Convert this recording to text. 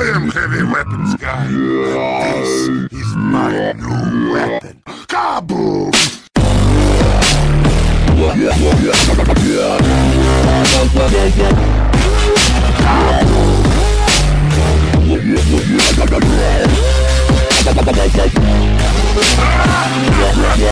I am Heavy Weapons Guy. This is my new weapon. Kaboom!